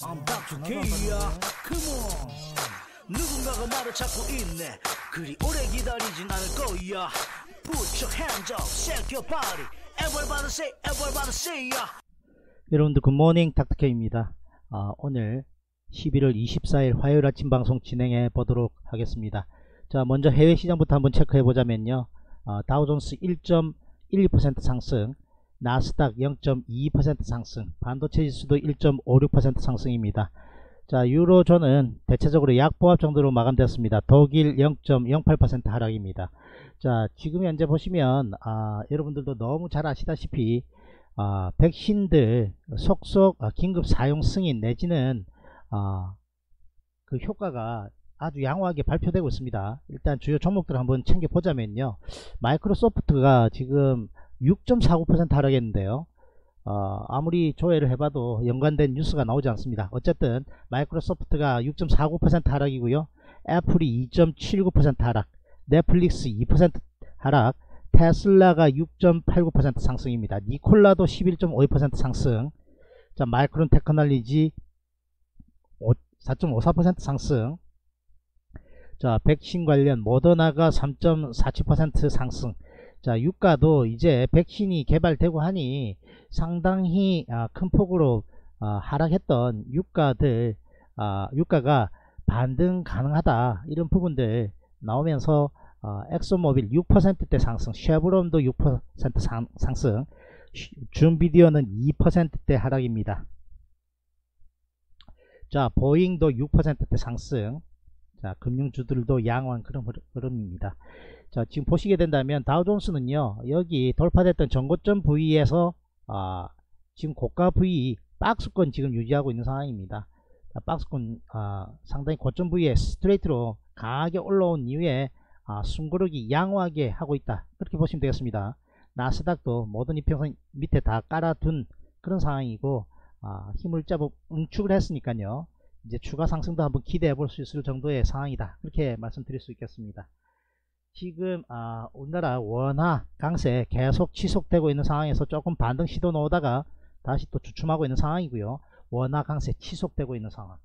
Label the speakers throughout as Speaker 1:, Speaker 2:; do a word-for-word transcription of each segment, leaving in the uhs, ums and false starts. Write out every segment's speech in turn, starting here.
Speaker 1: I'm back to K야. Come on. 누군가가 나를 찾고 있네. 그리 오래 기다리진 않을 거야. Put your hands up, shake your body. Everybody say, everybody say ya.
Speaker 2: 여러분들 굿모닝 닥터케이입니다. 아, 오늘 십일월 이십사일 화요일 아침 방송 진행해 보도록 하겠습니다. 자, 먼저 해외 시장부터 한번 체크해 보자면요. 아, 다우존스 일 점 일이 퍼센트 상승, 나스닥 영 점 이이 퍼센트 상승, 반도체 지수도 일 점 오육 퍼센트 상승입니다. 자, 유로존은 대체적으로 약보합 정도로 마감되었습니다. 독일 영 점 영팔 퍼센트 하락입니다. 자, 지금 현재 보시면 아, 여러분들도 너무 잘 아시다시피 아, 백신들 속속 아, 긴급 사용 승인 내지는 아, 그 효과가 아주 양호하게 발표되고 있습니다. 일단 주요 종목들 한번 챙겨보자면요. 마이크로소프트가 지금 육 점 사구 퍼센트 하락했는데요. 어, 아무리 조회를 해봐도 연관된 뉴스가 나오지 않습니다. 어쨌든 마이크로소프트가 육 점 사구 퍼센트 하락이고요. 애플이 이 점 칠구 퍼센트 하락, 넷플릭스 이 퍼센트 하락, 테슬라가 육 점 팔구 퍼센트 상승입니다. 니콜라도 십일 점 오이 퍼센트 상승. 자, 마이크론 테크놀로지 사 점 오사 퍼센트 상승. 자, 백신 관련 모더나가 삼 점 사칠 퍼센트 상승. 자, 유가도 이제 백신이 개발되고 하니 상당히 아, 큰 폭으로 아, 하락했던 유가들 아, 유가가 반등 가능하다, 이런 부분들 나오면서 어, 엑소모빌 육 퍼센트대 상승, 쉐브론도 육 퍼센트 상, 상승, 줌비디오는 이 퍼센트대 하락입니다. 자, 보잉도 육 퍼센트대 상승. 자, 금융주들도 양호한 그런 흐름입니다. 자, 지금 보시게 된다면 다우존스는요, 여기 돌파됐던 전고점 부위에서 아, 지금 고가 부위 박스권 지금 유지하고 있는 상황입니다. 자, 박스권 아, 상당히 고점 부위에 스트레이트로 강하게 올라온 이후에 아, 숨고르기 양호하게 하고 있다, 그렇게 보시면 되겠습니다. 나스닥도 모든 이평선 밑에 다 깔아둔 그런 상황이고 아, 힘을 짜고 응축을 했으니까요, 이제 추가 상승도 한번 기대해 볼 수 있을 정도의 상황이다, 그렇게 말씀드릴 수 있겠습니다. 지금 아, 우리나라 원화 강세 계속 지속되고 있는 상황에서 조금 반등 시도 나오다가 다시 또 주춤하고 있는 상황이고요. 원화 강세 지속되고 있는 상황.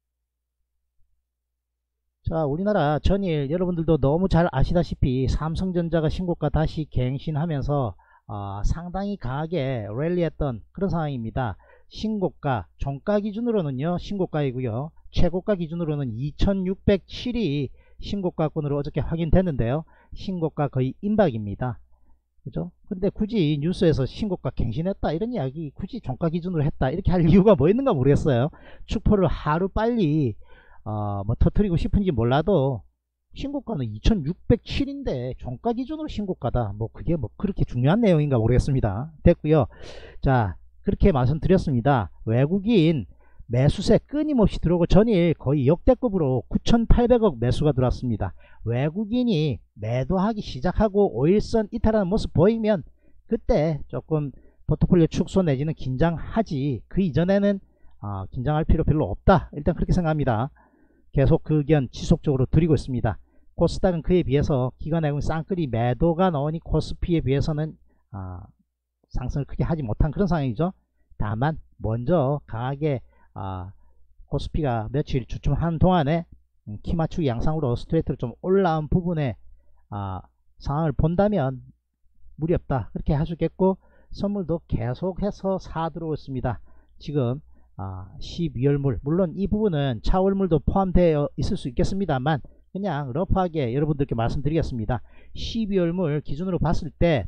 Speaker 2: 자, 우리나라 전일 여러분들도 너무 잘 아시다시피 삼성전자가 신고가 다시 갱신하면서 어, 상당히 강하게 랠리했던 그런 상황입니다. 신고가 종가 기준으로는요 신고가이고요, 최고가 기준으로는 이천육백칠이 신고가권으로 어저께 확인됐는데요, 신고가 거의 임박입니다. 그죠? 근데 굳이 뉴스에서 신고가 갱신했다 이런 이야기 굳이 종가 기준으로 했다 이렇게 할 이유가 뭐 있는가 모르겠어요. 축포를 하루 빨리 어, 뭐 터뜨리고 싶은지 몰라도 신고가는 이천육백칠인데 종가 기준으로 신고가다, 뭐 그게 뭐 그렇게 중요한 내용인가 모르겠습니다. 됐고요. 자, 그렇게 말씀드렸습니다. 외국인 매수세 끊임없이 들어오고 전일 거의 역대급으로 구천팔백억 매수가 들어왔습니다. 외국인이 매도하기 시작하고 오일선 이탈하는 모습 보이면 그때 조금 포트폴리오 축소 내지는 긴장하지, 그 이전에는 어, 긴장할 필요 별로 없다, 일단 그렇게 생각합니다. 계속 그 의견 지속적으로 드리고 있습니다. 코스닥은 그에 비해서 기관 외국인 쌍끌이 매도가 나오니 코스피에 비해서는 어, 상승을 크게 하지 못한 그런 상황이죠. 다만 먼저 강하게 어, 코스피가 며칠 주춤하는 동안에 음, 키 맞추기 양상으로 스트레이트로 좀 올라온 부분에 어, 상황을 본다면 무리 없다, 그렇게 하시겠고, 선물도 계속해서 사 들어오고 있습니다. 지금 어, 십이월물, 물론 이 부분은 차월물도 포함되어 있을 수 있겠습니다만 그냥 러프하게 여러분들께 말씀드리겠습니다. 십이월물 기준으로 봤을 때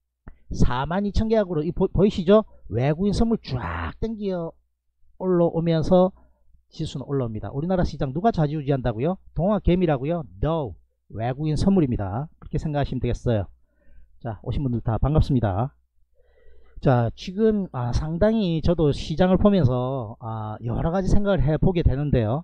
Speaker 2: 사만 이천 계약으로 이 보, 보이시죠? 외국인 선물 쫙 땡겨 올라오면서 지수는 올라옵니다. 우리나라 시장 누가 좌지우지한다고요? 동학개미라고요? No, 외국인 선물입니다. 그렇게 생각하시면 되겠어요. 자, 오신 분들 다 반갑습니다. 자, 지금 아, 상당히 저도 시장을 보면서 아, 여러가지 생각을 해보게 되는데요,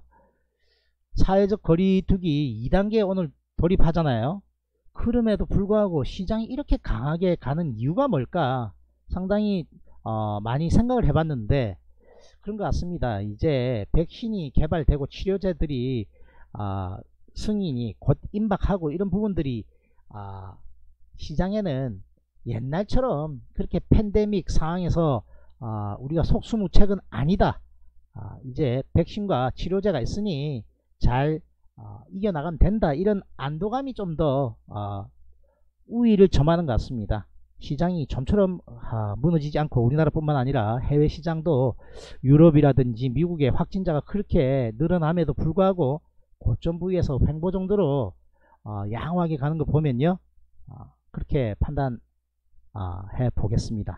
Speaker 2: 사회적 거리두기 이 단계에 오늘 돌입하잖아요. 그럼에도 불구하고 시장이 이렇게 강하게 가는 이유가 뭘까 상당히 어, 많이 생각을 해봤는데 그런 것 같습니다. 이제 백신이 개발되고 치료제들이 아, 승인이 곧 임박하고 이런 부분들이 아, 시장에는 옛날처럼 그렇게 팬데믹 상황에서 아, 우리가 속수무책은 아니다, 아, 이제 백신과 치료제가 있으니 잘 어, 이겨나가면 된다, 이런 안도감이 좀 더 어, 우위를 점하는 것 같습니다. 시장이 좀처럼 아, 무너지지 않고 우리나라뿐만 아니라 해외 시장도 유럽이라든지 미국의 확진자가 그렇게 늘어남에도 불구하고 고점 부위에서 횡보 정도로 어, 양호하게 가는 거 보면요, 어, 그렇게 판단해 보겠습니다.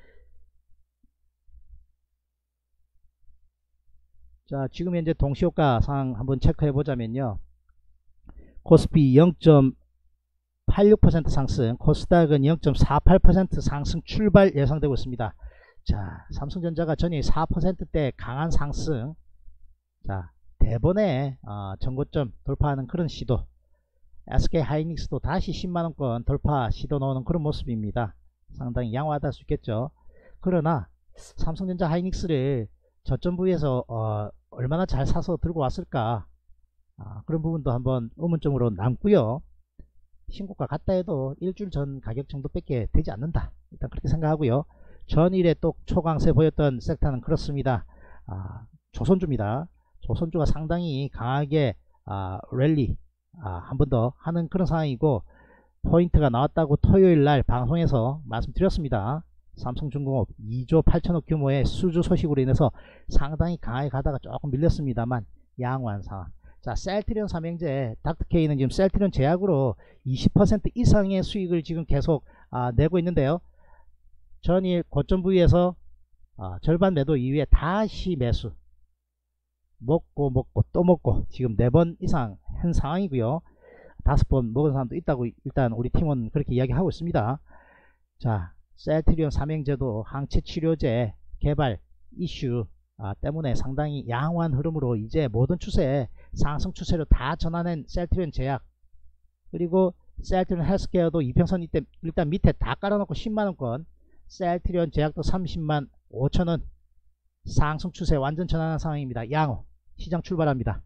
Speaker 2: 자, 지금 현재 동시효과 상황 한번 체크해 보자면요, 코스피 영 점 팔육 퍼센트 상승, 코스닥은 영 점 사팔 퍼센트 상승 출발 예상되고 있습니다. 자, 삼성전자가 전일 사 퍼센트대 강한 상승, 자, 대번에 어, 전고점 돌파하는 그런 시도, 에스케이하이닉스도 다시 십만원권 돌파 시도 나오는 그런 모습입니다. 상당히 양호하다 할 수 있겠죠. 그러나 삼성전자 하이닉스를 저점 부위에서 어, 얼마나 잘 사서 들고 왔을까, 아, 그런 부분도 한번 의문점으로 남고요. 신고가 같다 해도 일주일 전 가격 정도 밖에 되지 않는다, 일단 그렇게 생각하고요. 전일에 또 초강세 보였던 섹터는 그렇습니다. 아, 조선주입니다. 조선주가 상당히 강하게 아, 랠리 아, 한 번 더 하는 그런 상황이고, 포인트가 나왔다고 토요일날 방송에서 말씀드렸습니다. 삼성중공업 이조 팔천억 규모의 수주 소식으로 인해서 상당히 강하게 가다가 조금 밀렸습니다만 양호한 상황. 자, 셀트리온 삼형제 닥터케이는 지금 셀트리온 제약으로 이십 퍼센트 이상의 수익을 지금 계속 아, 내고 있는데요, 전일 고점 부위에서 아, 절반 매도 이후에 다시 매수, 먹고 먹고 또 먹고 지금 네 번 이상 한 상황이고요. 다섯 번 먹은 사람도 있다고 일단 우리 팀원 그렇게 이야기하고 있습니다. 자, 셀트리온 삼형제도 항체 치료제 개발 이슈 아, 때문에 상당히 양호한 흐름으로 이제 모든 추세 상승 추세로 다 전환한 셀트리온 제약, 그리고 셀트리온 헬스케어도 이평선 이때 일단 밑에 다 깔아놓고 십만원권, 셀트리온 제약도 삼십만 오천원 상승 추세 완전 전환한 상황입니다. 양호 시장 출발합니다.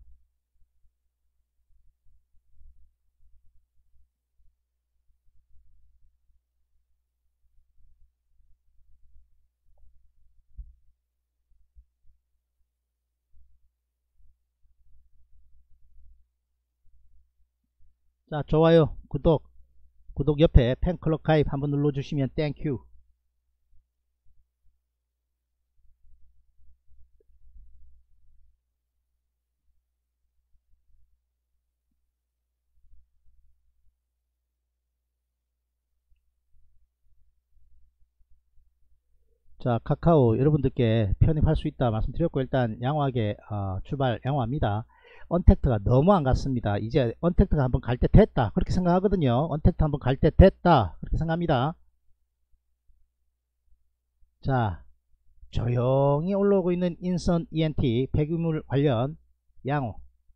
Speaker 2: 자, 좋아요, 구독, 구독 옆에 팬클럽 가입 한번 눌러주시면 땡큐. 자, 카카오 여러분들께 편입할 수 있다 말씀드렸고, 일단 양호하게 어, 출발 양호합니다. 언택트가 너무 안 갔습니다. 이제 언택트가 한번 갈 때 됐다 그렇게 생각하거든요. 언택트 한번 갈 때 됐다 그렇게 생각합니다. 자, 조용히 올라오고 있는 인선 이엔티 폐기물 관련 양호.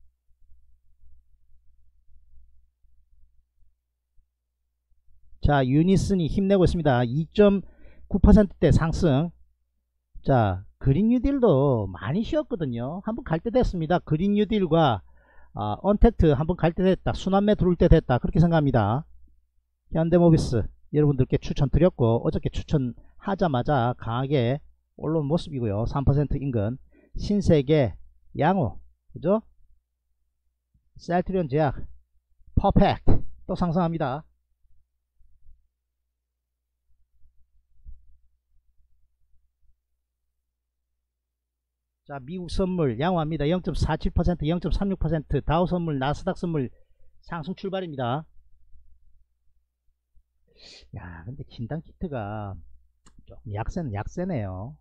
Speaker 2: 자, 유니슨이 힘내고 있습니다. 이 점 구 퍼센트대 상승. 자, 그린 뉴딜도 많이 쉬었거든요. 한번 갈 때 됐습니다. 그린 뉴딜과 어, 언택트 한번 갈 때 됐다, 순환매 들어올 때 됐다 그렇게 생각합니다. 현대모비스 여러분들께 추천드렸고, 어저께 추천하자마자 강하게 올라온 모습이고요. 삼 퍼센트 인근. 신세계 양호, 그죠? 셀트리온 제약 퍼펙트 또 상승합니다. 자, 미국 선물 양호합니다. 영 점 사칠 퍼센트 영 점 삼육 퍼센트 다우 선물 나스닥 선물 상승 출발입니다. 야, 근데 진단키트가 조금 약세는 약세네요.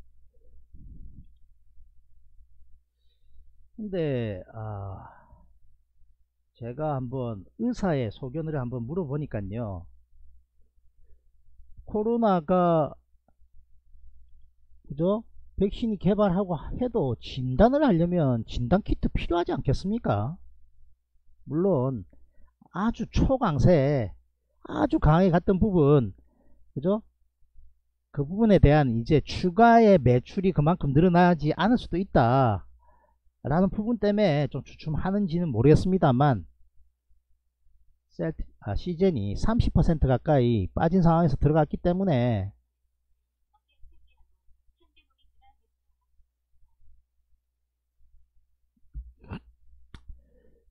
Speaker 2: 근데 아, 제가 한번 의사의 소견을 한번 물어보니까요, 코로나가 그죠? 백신이 개발하고 해도 진단을 하려면 진단키트 필요하지 않겠습니까? 물론 아주 초강세 아주 강하게 갔던 부분, 그죠? 그 부분에 대한 이제 추가의 매출이 그만큼 늘어나지 않을 수도 있다 라는 부분 때문에 좀 주춤하는지는 모르겠습니다만, 셀트, 아, 시젠이 삼십 퍼센트 가까이 빠진 상황에서 들어갔기 때문에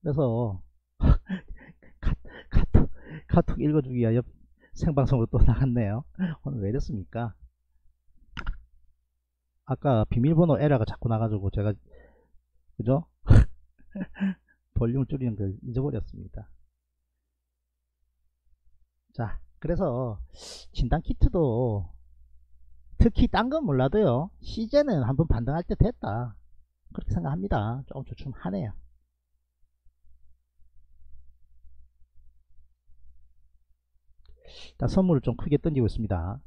Speaker 2: 그래서 카, 카톡, 카톡 읽어주기 위하여 생방송으로 또 나갔네요. 오늘 왜 이랬습니까? 아까 비밀번호 에러가 자꾸 나가지고 제가 그죠? 볼륨을 줄이는 걸 잊어버렸습니다. 자, 그래서 진단 키트도 특히 딴 건 몰라도요, 시제는 한번 반등할 때 됐다, 그렇게 생각합니다. 조금 주춤하네요. 일단 선물을 좀 크게 던지고 있습니다.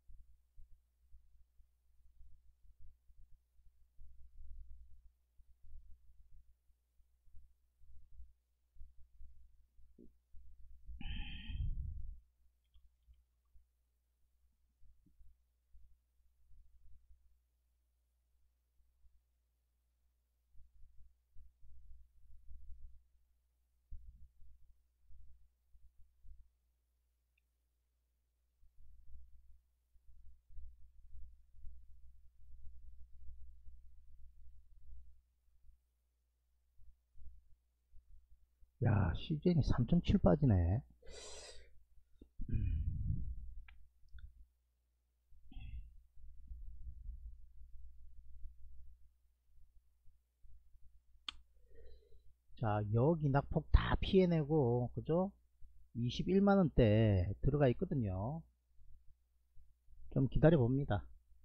Speaker 2: 야, 씨제이는 삼 점 칠 빠지네. 자, 여기 낙폭 다 피해내고, 그죠? 이십일만원대 들어가 있거든요. 좀 기다려 봅니다.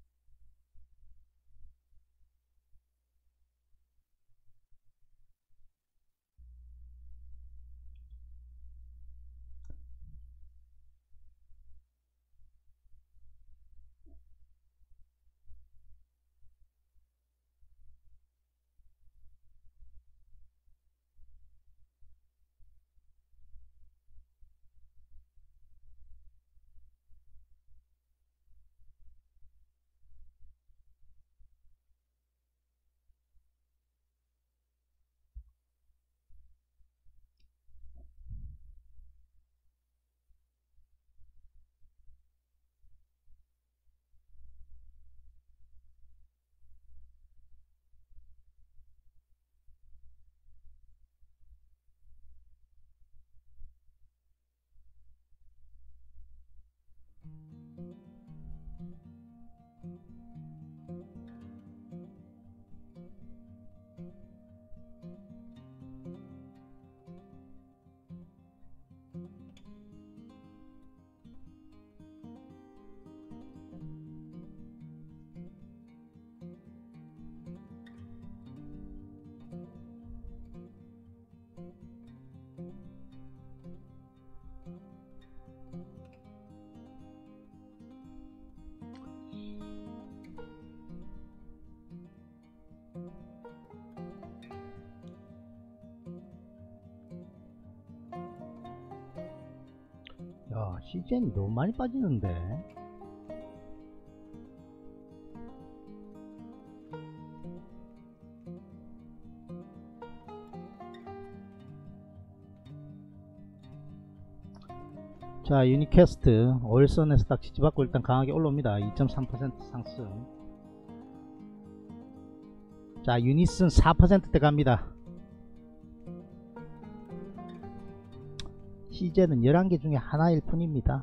Speaker 2: 야, 씨제이는 너무 많이 빠지는데. 자, 유니캐스트 오일선에서 딱 지지받고 일단 강하게 올라옵니다. 이 점 삼 퍼센트 상승. 자, 유니슨 사 퍼센트대 갑니다. 씨제이는 열한 개 중에 하나일 뿐입니다.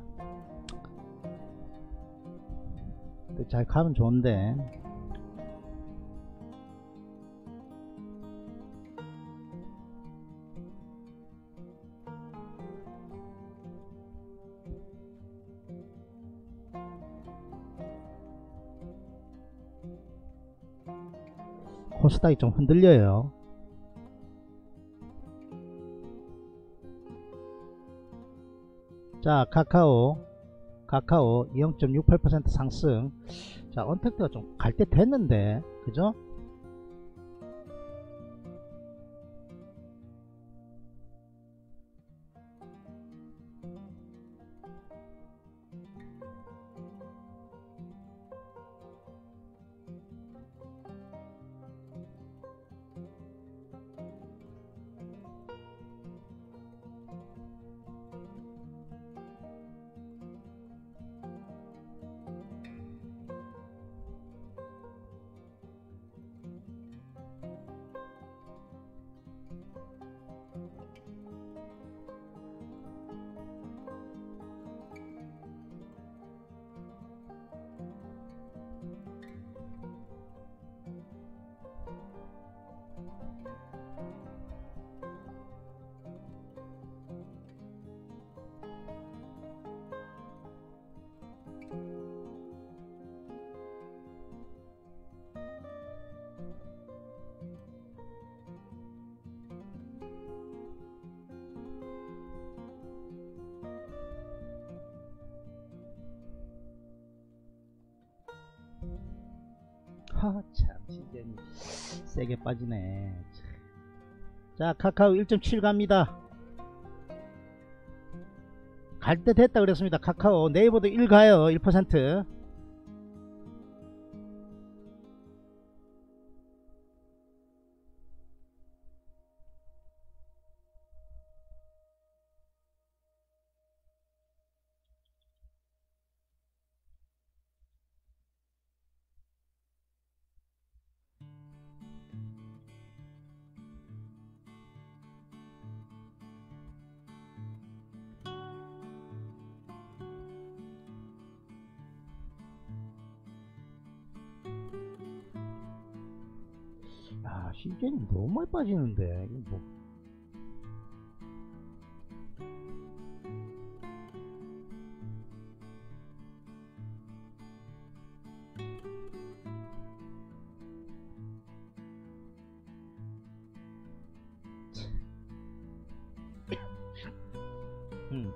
Speaker 2: 잘 가면 좋은데. 코스닥이 좀 흔들려요. 자, 카카오 카카오 영 점 육팔 퍼센트 상승. 자, 언택트가 좀 갈 때 됐는데, 그죠? 하참 진전이 세게 빠지네. 자 카카오 일 점 칠 갑니다. 갈 때 됐다 그랬습니다. 카카오. 네이버도 일 가요. 일 퍼센트. 아 시즌이 너무 많이 빠지는데 이거 뭐. 음.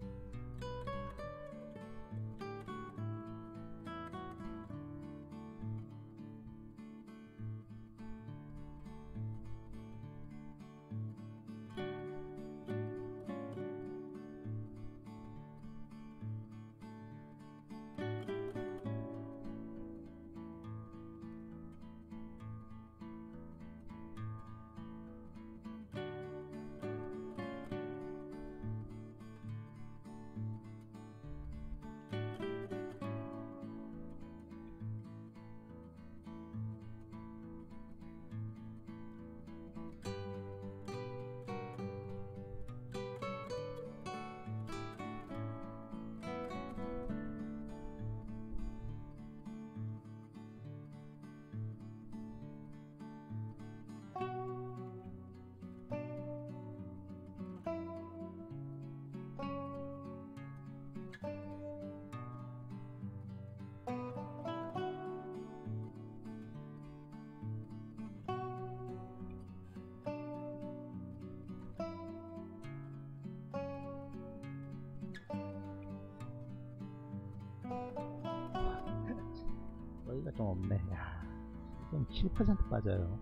Speaker 2: 여기가 좀 없네. 야, 좀 칠 퍼센트 빠져요.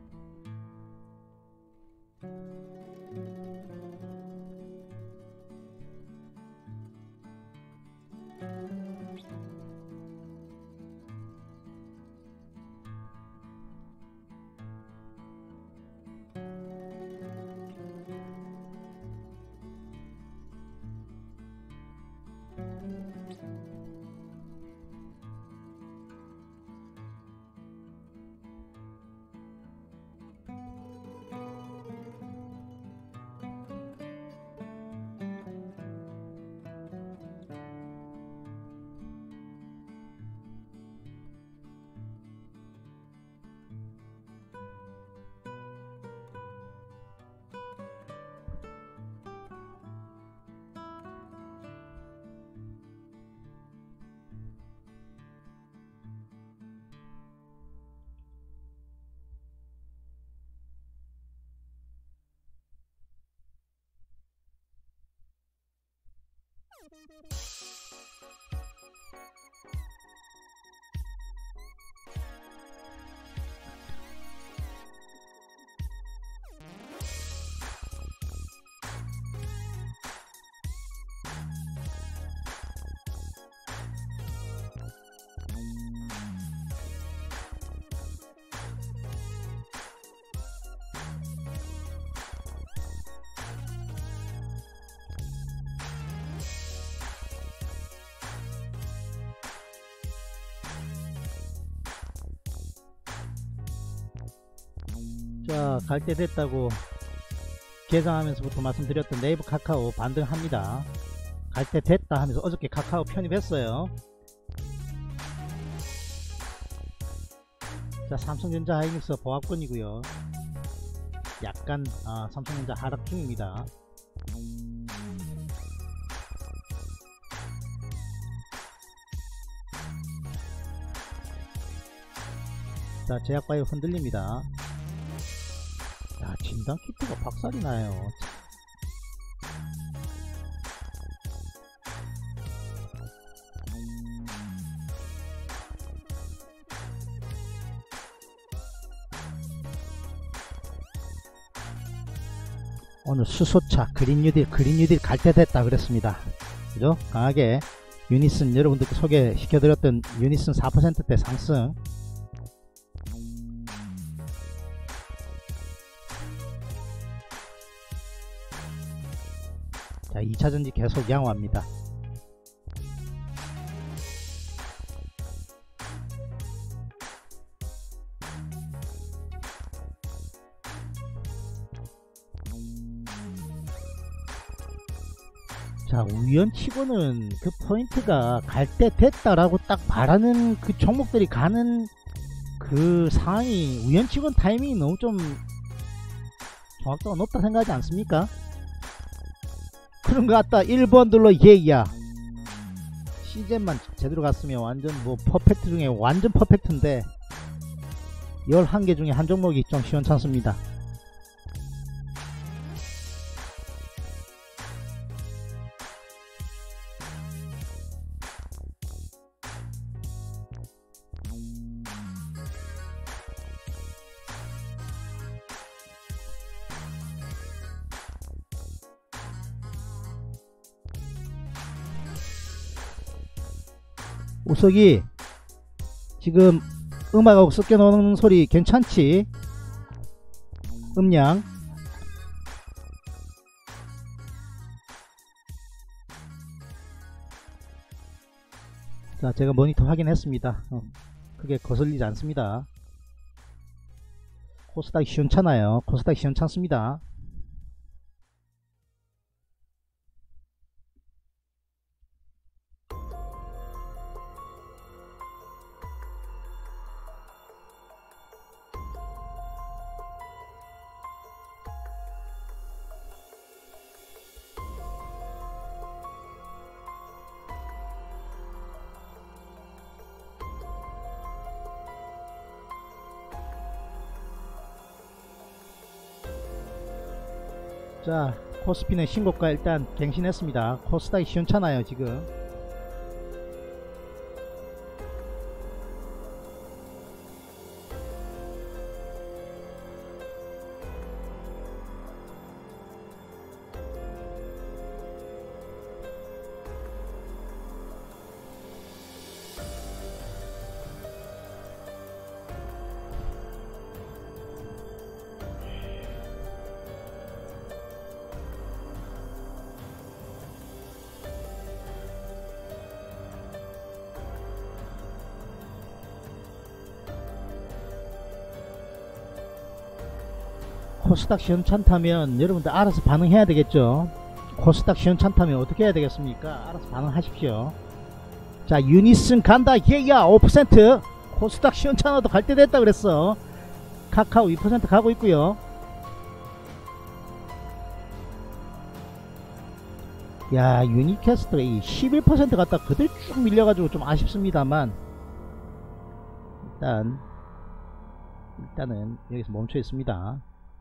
Speaker 2: 자, 갈 때 됐다고 개장하면서부터 말씀드렸던 네이버 카카오 반등합니다. 갈 때 됐다 하면서 어저께 카카오 편입했어요. 자, 삼성전자 하이닉스 보합권이고요. 약간 아, 삼성전자 하락 중입니다. 자, 제약바이오 흔들립니다. 야, 진단키트가 박살이 나요. 오늘 수소차 그린 뉴딜 그린 뉴딜 갈 때 됐다 그랬습니다. 그죠? 강하게 유니슨 여러분들께 소개시켜드렸던 유니슨 사 퍼센트대 상승. 자, 이차전지 계속 양호합니다. 자, 우연치고는 그 포인트가 갈 때 됐다라고 딱 바라는 그 종목들이 가는 그 상황이 우연치고는 타이밍이 너무 좀 정확도가 높다 생각하지 않습니까? 그런 것 같다. 일 번 눌러 예야. 시즌만 제대로 갔으면 완전 뭐 퍼펙트 중에 완전 퍼펙트인데 열한 개 중에 한 종목이 좀 시원찮습니다. 우석이 지금 음악하고 섞여 놓는 소리 괜찮지? 음량. 자, 제가 모니터 확인했습니다. 어, 크게 거슬리지 않습니다. 코스닥 시원찮아요. 코스닥 시원찮습니다. 자, 코스피는 신고가 일단 갱신했습니다. 코스닥이 시원찮아요 지금. 코스닥 시원찮다면 여러분들 알아서 반응해야 되겠죠. 코스닥 시원찮다면 어떻게 해야 되겠습니까? 알아서 반응하십시오. 자, 유니슨 간다. 예야 오 퍼센트. 코스닥 시원찮아도 갈 때 됐다 그랬어. 카카오 이 퍼센트 가고 있고요. 야, 유니캐스트가 이 십일 퍼센트 갔다 그대로 쭉 밀려가지고 좀 아쉽습니다만 일단 일단은 여기서 멈춰 있습니다.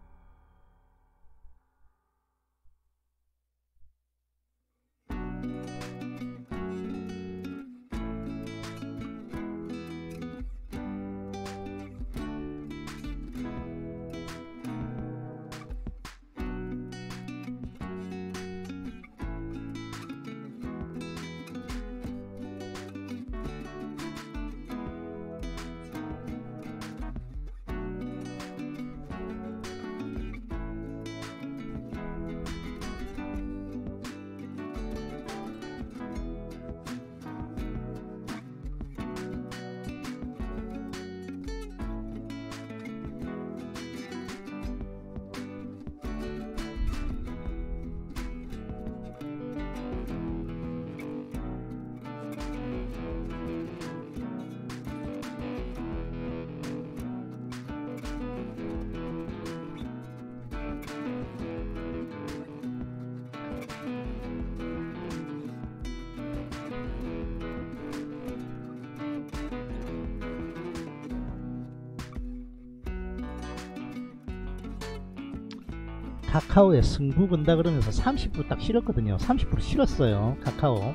Speaker 2: 카카오에 승부 건다 그러면서 삼십 퍼센트 딱 실었거든요. 삼십 퍼센트 실었어요 카카오.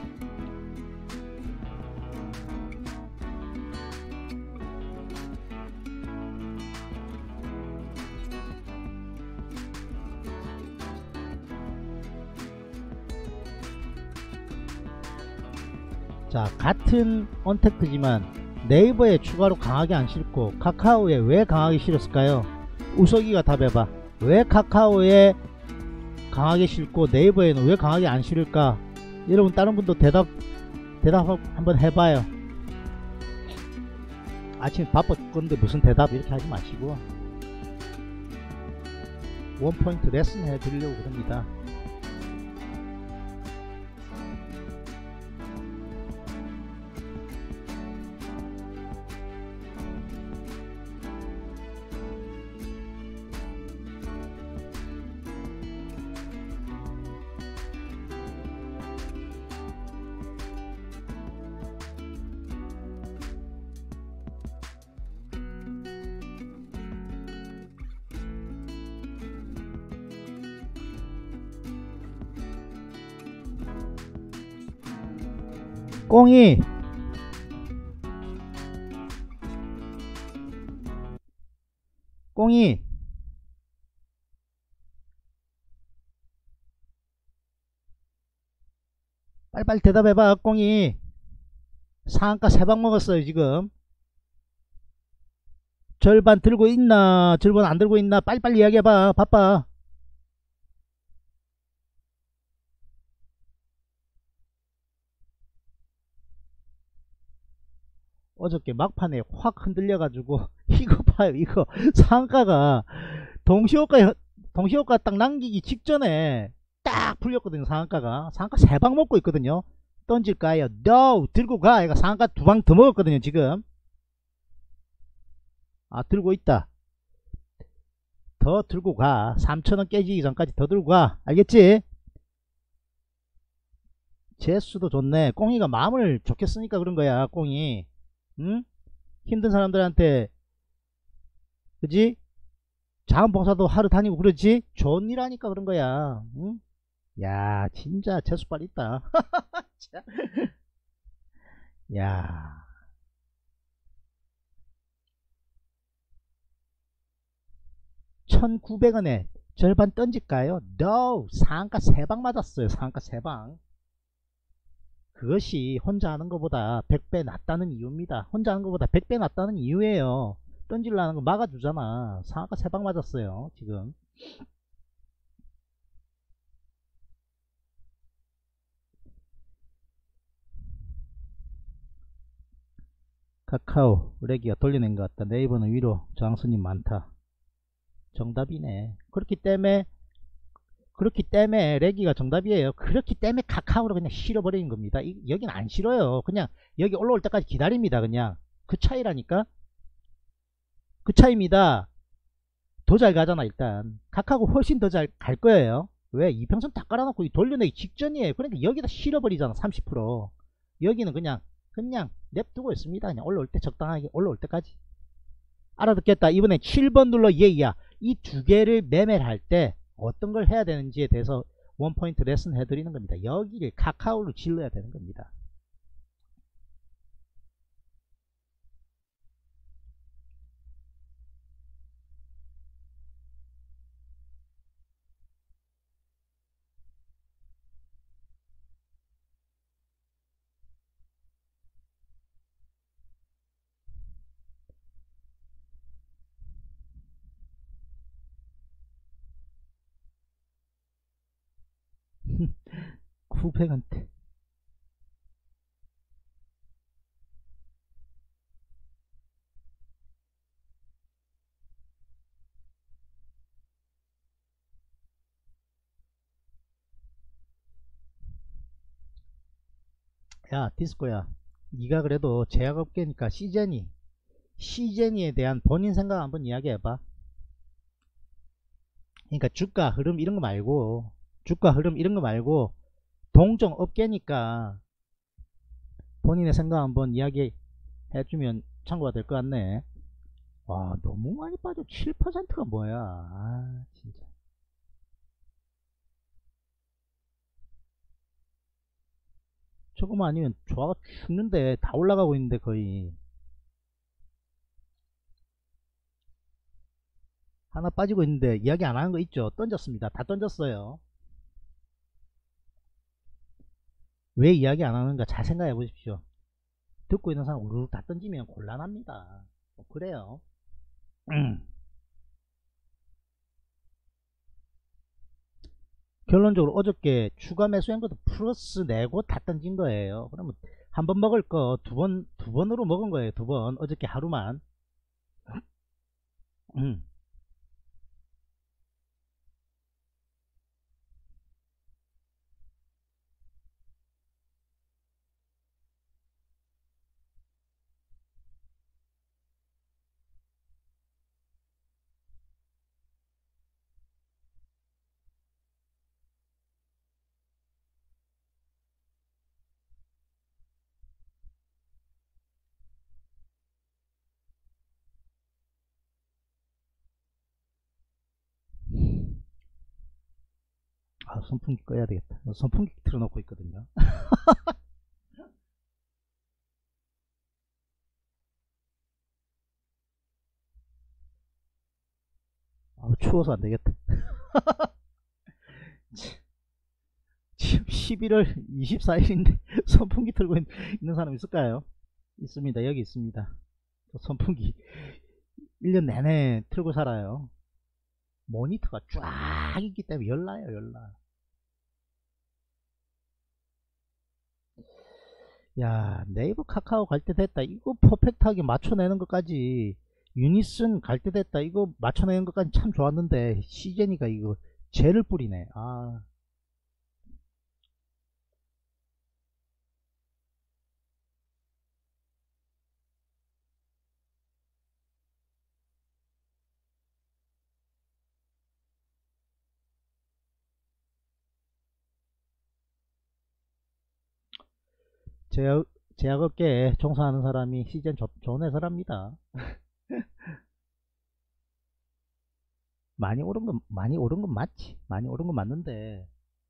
Speaker 2: 자, 같은 언택트지만 네이버에 추가로 강하게 안 싫고 카카오에 왜 강하게 싫었을까요? 우석이가 답해봐. 왜 카카오에 강하게 싫고 네이버에는 왜 강하게 안 싫을까? 여러분 다른 분도 대답 대답 한번 해봐요. 아침에 바빠 죽겠는데 무슨 대답 이렇게 하지 마시고 원포인트 레슨 해드리려고 그럽니다. 꽁이 꽁이 빨리빨리 대답해봐. 꽁이 상한가 세 방 먹었어요. 지금 절반 들고 있나 절반 안 들고 있나 빨리빨리 이야기해봐. 바빠. 어저께 막판에 확 흔들려 가지고 이거 봐요. 이거 상한가가 동시호가 동시호가 딱 남기기 직전에 딱 풀렸거든요. 상한가가 상한가 세 방 먹고 있거든요. 던질까요? No! 들고 가. 얘가 상한가 두 방 더 먹었거든요. 지금 아 들고 있다. 더 들고 가. 삼천원 깨지기 전까지 더 들고 가. 알겠지? 제수도 좋네. 꽁이가 마음을 좋게 쓰니까 그런 거야. 꽁이 응? 힘든 사람들한테 그지? 자원봉사도 하루 다니고 그러지? 좋은 일 하니까 그런 거야. 응? 야 진짜 재수빨 있다. 야 천구백 원에 절반 던질까요? No! 상한가 세 방 맞았어요. 상한가 세 방. 그것이 혼자 하는 것보다 백 배 낫다는 이유입니다. 혼자 하는 것보다 백 배 낫다는 이유예요. 던질라는 거 막아주잖아. 상한가 세 방 맞았어요. 지금 카카오 레기가 돌려낸 것 같다. 네이버는 위로 저항선이 많다. 정답이네. 그렇기 때문에 그렇기 때문에 레기가 정답이에요. 그렇기 때문에 카카오로 그냥 실어버리는 겁니다. 이, 여긴 안 실어요. 그냥 여기 올라올 때까지 기다립니다. 그냥 그 차이라니까. 그 차이입니다. 더 잘 가잖아. 일단 카카오 훨씬 더 잘 갈 거예요. 왜? 이평선 다 깔아놓고 돌려내기 직전이에요. 그러니까 여기다 실어버리잖아. 삼십 퍼센트. 여기는 그냥 그냥 냅두고 있습니다. 그냥 올라올 때 적당하게 올라올 때까지. 알아듣겠다. 이번에 칠 번 눌러 예야. 이 두 개를 매매를 할 때 어떤 걸 해야 되는지에 대해서 원포인트 레슨 해드리는 겁니다. 여기를 카카오로 질러야 되는 겁니다. 구백 원대. 야 디스코야, 네가 그래도 제약업계니까 시제니 시제니에 대한 본인 생각 한번 이야기해봐. 그러니까 주가 흐름 이런 거 말고 주가 흐름 이런 거 말고 동종 업계니까 본인의 생각 한번 이야기 해주면 참고가 될 것 같네. 와 너무 많이 빠져. 칠 퍼센트가 뭐야. 아 진짜. 저거만 아니면 조화가 죽는데 다 올라가고 있는데 거의. 하나 빠지고 있는데 이야기 안 하는 거 있죠. 던졌습니다. 다 던졌어요. 왜 이야기 안 하는가 잘 생각해 보십시오. 듣고 있는 사람 우르르 다 던지면 곤란합니다. 그래요. 결론적으로 어저께 추가 매수한 것도 플러스 내고 다 던진 거예요. 그러면 한 번 먹을 거 두 번, 두 번으로 먹은 거예요. 두 번. 어저께 하루만. 음. 아, 선풍기 꺼야 되겠다. 선풍기 틀어놓고 있거든요. 아, 추워서 안 되겠다. 지금 십일월 이십사일인데 선풍기 틀고 있, 있는 사람 있을까요? 있습니다. 여기 있습니다. 선풍기 일 년 내내 틀고 살아요. 모니터가 쫙 있기 때문에 열나요, 열나. 야, 네이버 카카오 갈 때 됐다. 이거 퍼펙트하게 맞춰내는 것까지, 유니슨 갈 때 됐다. 이거 맞춰내는 것까지 참 좋았는데 시제니가 이거 죄를 뿌리네. 아, 제약, 제약업계에 종사하는 사람이 시젠 좋은 회사랍니다. 많이 오른 건 많이 오른 건 맞지. 많이 오른 건 맞는데,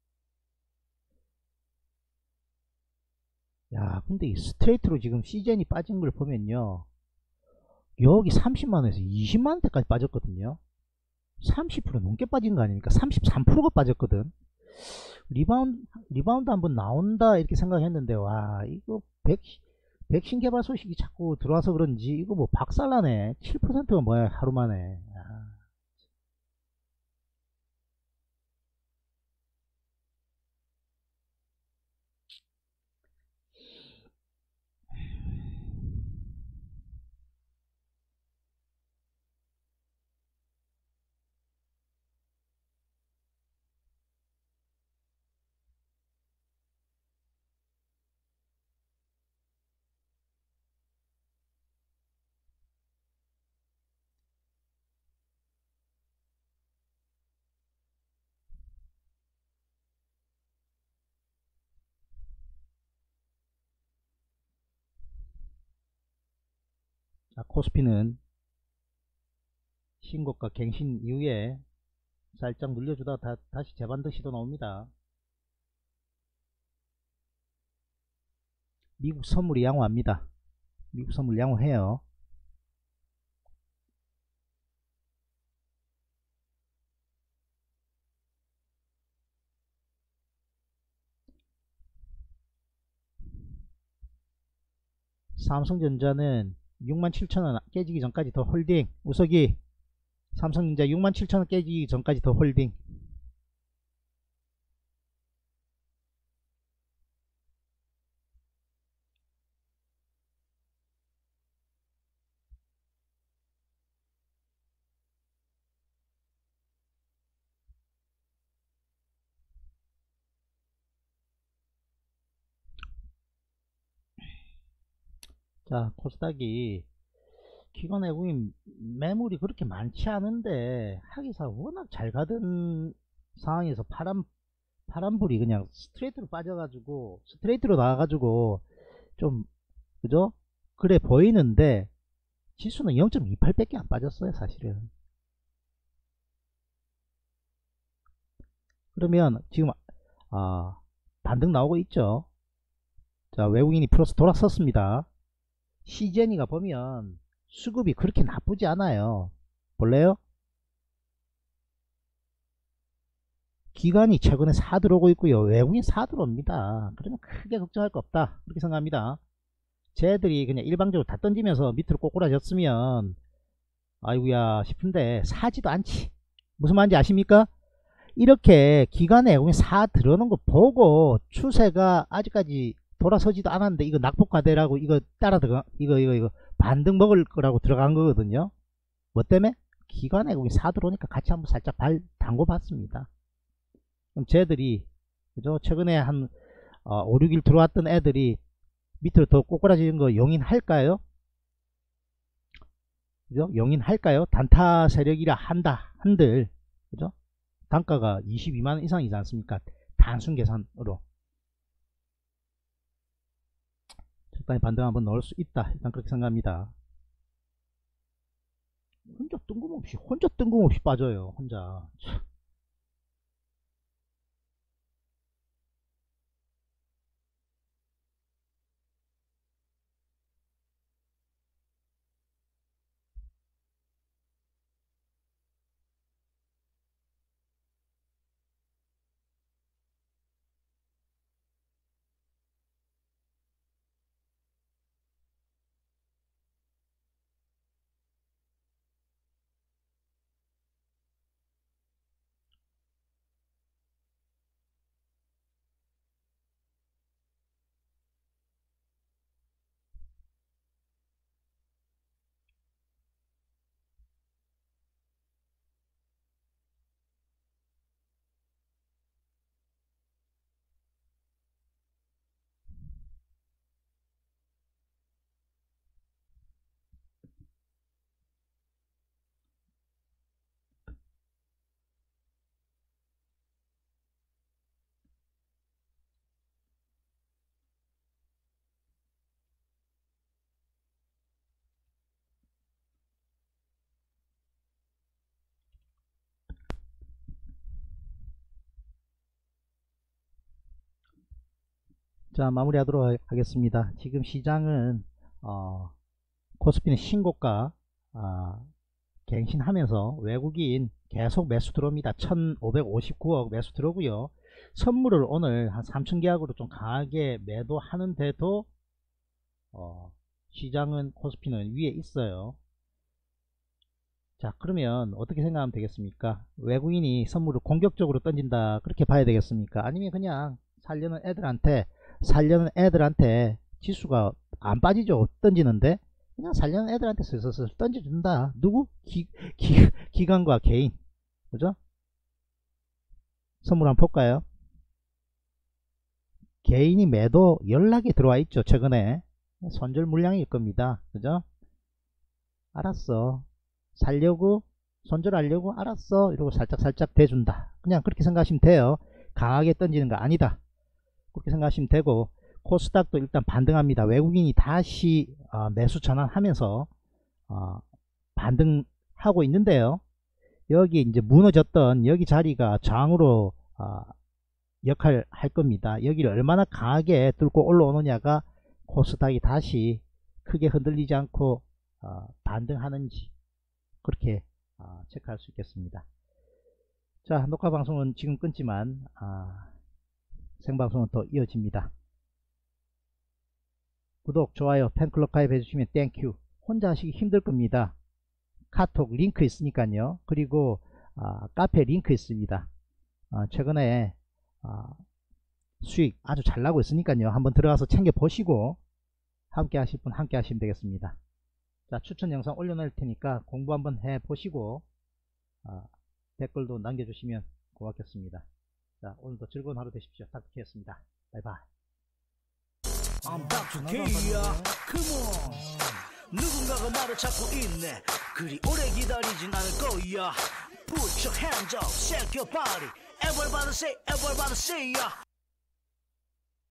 Speaker 2: 야, 근데 이 스트레이트로 지금 시젠이 빠진 걸 보면요, 여기 삼십만 원에서 이십만 원대까지 빠졌거든요. 삼십 퍼센트 넘게 빠진 거 아닙니까? 삼십삼 퍼센트가 빠졌거든. 리바운드 리바운드 한번 나온다 이렇게 생각했는데, 와, 이거 백, 백신 개발 소식이 자꾸 들어와서 그런지 이거 뭐 박살나네. 칠 퍼센트가 뭐야 하루 만에. 아, 자, 코스피는 신고가 갱신 이후에 살짝 눌려주다 다, 시 재반등 시도 나옵니다. 미국 선물이 양호합니다. 미국 선물 양호해요. 삼성전자는 육만 칠천 원 깨지기 전까지 더 홀딩. 우석이 삼성전자 육만 칠천 원 깨지기 전까지 더 홀딩. 자, 코스닥이 기관 외국인 매물이 그렇게 많지 않은데 하기사 워낙 잘 가던 상황에서 파란 파란불이 그냥 스트레이트로 빠져가지고 스트레이트로 나와가지고 좀, 그죠? 그래 보이는데 지수는 영 점 이팔 밖에 안 빠졌어요 사실은. 그러면 지금 아, 반등 나오고 있죠. 자, 외국인이 플러스 돌아섰습니다. 시제니가 보면 수급이 그렇게 나쁘지 않아요. 볼래요? 기관이 최근에 사들어오고 있고요. 외국인 사들어옵니다. 그러면 크게 걱정할 거 없다. 그렇게 생각합니다. 쟤들이 그냥 일방적으로 다 던지면서 밑으로 꼬꾸라졌으면 아이고야 싶은데 사지도 않지. 무슨 말인지 아십니까? 이렇게 기관에 외국인 사 들어오는 거 보고 추세가 아직까지 돌아서지도 않았는데 이거 낙폭과대라고 이거 따라 들어가 이거 이거 이거 반등 먹을 거라고 들어간 거거든요. 뭐 때문에? 기관에 외국인 사 들어오니까 같이 한번 살짝 발 담궈 봤습니다. 그럼 쟤들이 그죠? 최근에 한 어, 오, 육 일 들어왔던 애들이 밑으로 더 꼬꾸라지는 거 용인할까요? 그죠? 용인할까요? 단타 세력이라 한다 한들 그죠? 단가가 이십이만 원 이상이지 않습니까? 단순 계산으로 적당히 반등 한번 넣을 수 있다. 일단 그렇게 생각합니다. 혼자 뜬금없이 혼자 뜬금없이 빠져요. 혼자. 자, 마무리하도록 하겠습니다. 지금 시장은 어, 코스피는 신고가 아, 갱신하면서 외국인 계속 매수 들어옵니다. 천오백오십구억 매수 들어오고요. 선물을 오늘 한 삼천 계약으로 좀 강하게 매도하는데도 어, 시장은 코스피는 위에 있어요. 자, 그러면 어떻게 생각하면 되겠습니까? 외국인이 선물을 공격적으로 던진다 그렇게 봐야 되겠습니까? 아니면 그냥 살려는 애들한테 살려는 애들한테 지수가 안 빠지죠. 던지는데 그냥 살려는 애들한테 슬슬슬 던져준다. 누구? 기, 기, 기관과 개인. 그죠? 선물 한번 볼까요? 개인이 매도 연락이 들어와 있죠. 최근에 손절 물량일 겁니다. 그죠? 알았어. 살려고 손절하려고 알았어. 이러고 살짝살짝 대준다. 그냥 그렇게 생각하시면 돼요. 강하게 던지는 거 아니다. 그렇게 생각하시면 되고, 코스닥도 일단 반등합니다. 외국인이 다시 어, 매수 전환하면서 어, 반등하고 있는데요. 여기 이제 무너졌던 여기 자리가 저항으로 어, 역할을 할 겁니다. 여기를 얼마나 강하게 뚫고 올라오느냐가 코스닥이 다시 크게 흔들리지 않고 어, 반등하는지 그렇게 어, 체크할 수 있겠습니다. 자, 녹화 방송은 지금 끊지만 아, 생방송은 또 이어집니다. 구독, 좋아요, 팬클럽 가입해 주시면 땡큐. 혼자 하시기 힘들 겁니다. 카톡 링크 있으니까요. 그리고 아, 카페 링크 있습니다. 아, 최근에 아, 수익 아주 잘 나고 있으니까요. 한번 들어가서 챙겨 보시고 함께 하실 분 함께 하시면 되겠습니다. 자, 추천 영상 올려놓을 테니까 공부 한번 해 보시고 아, 댓글도 남겨주시면 고맙겠습니다. 자, 오늘도 즐거운 하루 되십시오. 닥터케이였습니다. 바이바이.
Speaker 1: I'm Doctor K야. Come on. 누군가가 나를 찾고 있네. 그리 오래 기다리진 않을 거야. Put your hands up, shake your body. Everybody say, everybody say, yeah.